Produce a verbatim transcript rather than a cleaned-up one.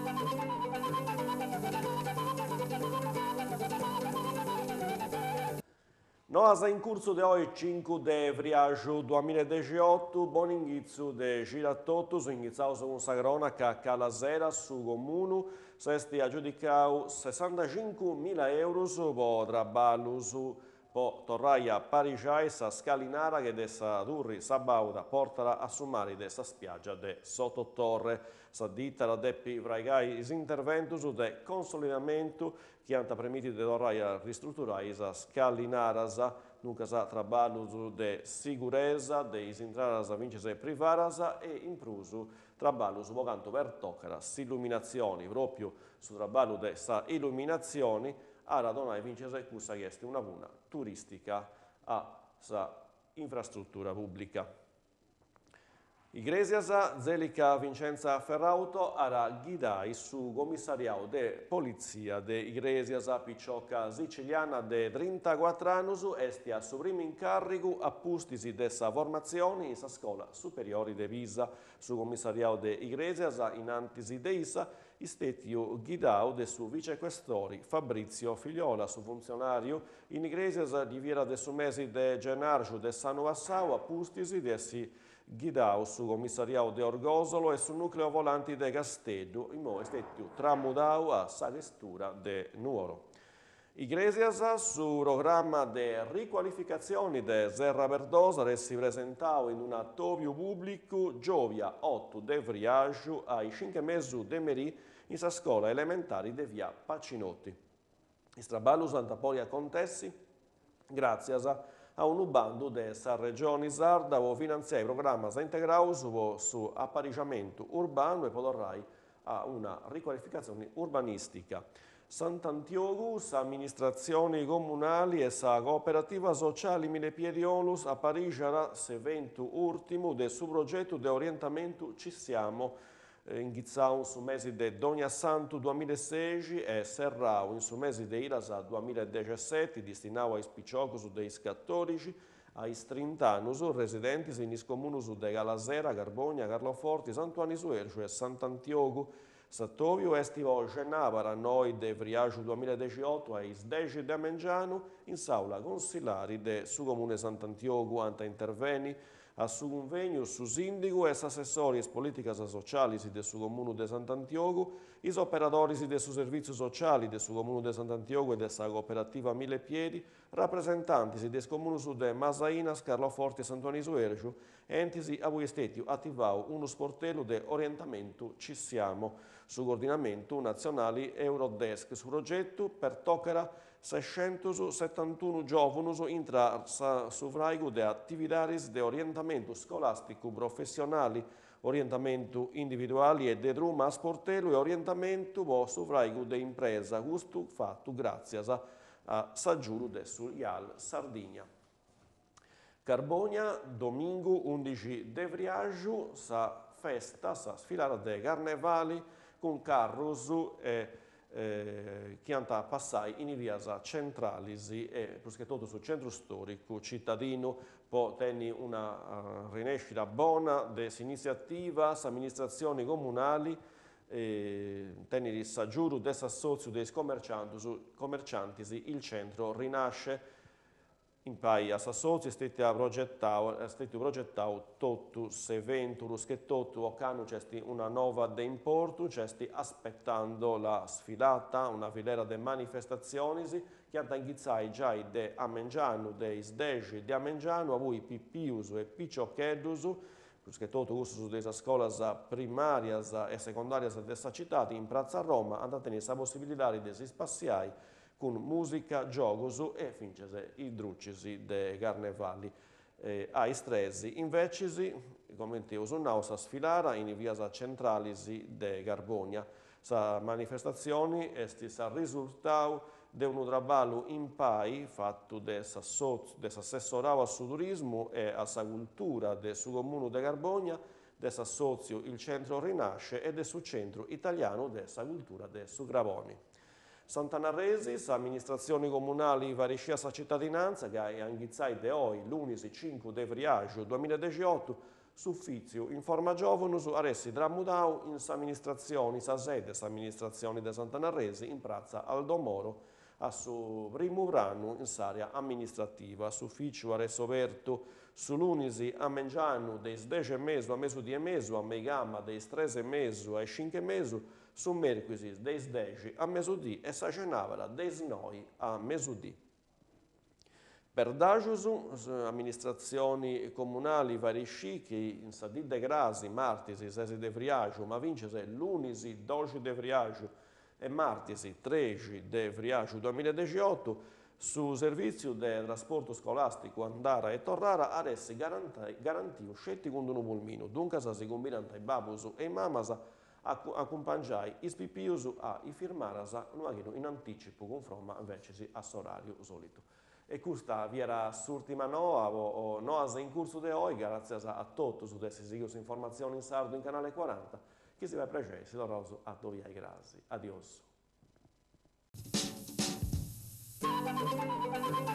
Nós in corso de hoje cinque de friaggio duemiladiciotto, buon inizio de girattotus, iniziato un sagrona che a Calasera su comune sesti aggiudicato sessantacinquemila euro per trabalho po torrai a Parigiai sa scalinara che dessa Turri Sabauda portala a sumari dessa spiaggia de Sottotorre. Sa ditta la deppi vraigai is interventus de consolidamento che hanno premiti de torrai a ristrutturare sa scalinara nunca sa trabalhos de sicurezza de is intradas a vincese privaras e imprusu trabalhos vocanto per toccare s'illuminazioni proprio su trabalho de sa illuminazioni a radonare vincese questa che è una vuna turistica a sa infrastruttura pubblica. Iglesias Zelica Vincenza Ferrauto ara guidai su commissariato de polizia de Iglesias Piccioca siciliana de trentaquattro anni esti a suo primo incarico a pustisi de sa formazione in sa scuola superiore de Pisa. Su commissariato de Iglesias in antisi de Isa istetio guidao de su vicequestori Fabrizio Figliola, su funzionario in Iglesias di viera de su mesi de gennaio de Sano Vassau a pustisi de si guidao su commissariato de Orgosolo e su nucleo volanti de Castello, in modo istetio tramudao a sa gestura de Nuoro. Iglesias su programma de riqualificazioni de Serra Verdosa si presentao in un attovio pubblico Giovia otto de Friaggio ai cinque mesi de Merì in sa scuola elementare de via Pacinotti. Istraballo Santapolia Contessi, grazie a un bando dessa regione sarda o finanziare programma integrale su, su apparecchiamento urbano e podorrai a una riqualificazione urbanistica. Sant'Antioco, sa amministrazioni comunali e sa cooperativa sociale Mille Piediolus appariscerà s'evento ultimo del suo progetto di orientamento Ci Siamo, iniziato su mesi de Donia Santo duemilasedici e serrao in su mesi de Irasa duemiladiciassette, destinato ai spicciocos dei cattorici, ai trintanus residenti in is comunus de Galasera, Garbogna, Carloforti, Santuani Suercio e Sant'Antioco. Sattovio estivo Genavara noi de Friaggio duemiladiciotto ai dieci de Mengiano in saula consilari de su comune Sant'Antioco anta interveni a su convegno su sindico e assessori e politicas sociali de su comune de Sant'Antioco, is operatori de su servizi sociali de su comune de Sant'Antioco e de sa cooperativa Mille Piedi, rappresentanti des comunus de Masainas, Carloforti e Santuani Suercio, entisi a voi stetti attivau uno sportello de orientamento Ci Siamo, su coordinamento nazionale Eurodesk. Su progetto per toccare seicentosettantuno giovani intra su fraigo de attività de orientamento scolastico professionali, orientamento individuali e de druma sportello e orientamento su fraigo de impresa, questo fatto grazie a Saggiuro de Sulial Sardegna. Carbonia, domingo undici de Friaggio, sa festa, sa sfilata de carnevali con carros e eh, che hanno passato in vias centrali e più che tutto sul centro storico cittadino può tenere una uh, rinascita buona dell'iniziativa, amministrazioni comunali, eh, tenere il saggiuro dell'assozio dei commercianti, commercianti, il centro rinasce. In pai a Sassozzi è stato progettato, è stato progettato tutto se venturus che tutto o cano c'è una nuova de importo, c'è aspettando la sfilata, una filera de manifestazioni che hanno iniziato già de Amengiano, dei sdeci di Amengiano, a voi Pippius e Picciocheddus, che tutto questo delle scuole primarie e secondarie di questa città, in Piazza Roma, hanno tenuto la possibilità di si spaziare con musica, giocosu e fincese i druccisi de carnevali. Eh, a istresi invece, come dicevo, sono sa sfilara in via centrali de Garbogna. Sa manifestazioni è il risultato di un lavoro in pai fatto dell'assessorato al suo turismo e alla cultura del suo comune de Garbogna, dell'assozio Il Centro Rinasce e del suo centro italiano della cultura del suo Gravoni. Sant'Anarresi, amministrazioni comunali variscia sa cittadinanza che è iniziata oggi, lunedì cinque de Friaggio duemiladiciotto, Suffizio informa giovonus aressi tramutau in s'amministrazione, sa sede s'amministrazione de Sant'Anarresi in piazza Aldomoro a su primo brano in s'area amministrativa. Sufficio aresso aperto sull'unisi a mengianu dei dece e mesu a mesu di e mesu a meigama dei trese e mesu a cinque e mesu su merquisi dei deci a mesudì e sa cenavera dei noi a mesudì. Per Dagius, amministrazioni comunali varisci che in Sadì de Grasi, Martisi, Sesi de Friagiu, ma vincese l'Unisi doci de Friagiu e Martisi tredici de Friagiu duemiladiciotto, su servizio del trasporto scolastico andare e tornare adesso garantiu scetti con un pulmino, dunque si combinano i babus e i mamas accompagnai i spipius a i firmarasa in anticipo conforme invece a orario solito. E questa vi era l'ultima noa o noas in corso di oggi, grazie a tutti su queste informazioni in sardo in canale quaranta, che si va a pregare, si roso a dovia i grasi. Adios.